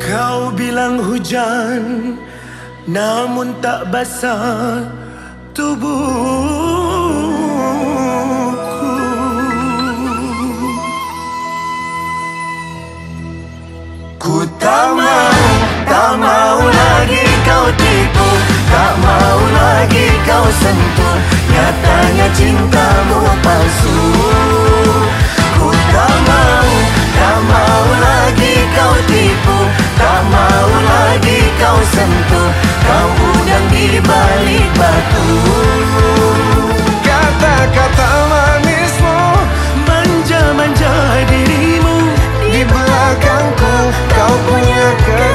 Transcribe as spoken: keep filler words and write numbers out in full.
Kau bilang hujan, namun tak basah tubuhku. Ku tak mau, tak mau lagi kau tipu, tak mau lagi kau sentuh. Nyatanya cintamu palsu. Ku tak mau, tak mau lagi kau tipu, tak mau lagi kau sentuh. Kau udang di balik batu. Kata-kata manismu, manja-manja dirimu. Di belakangku kau punya ke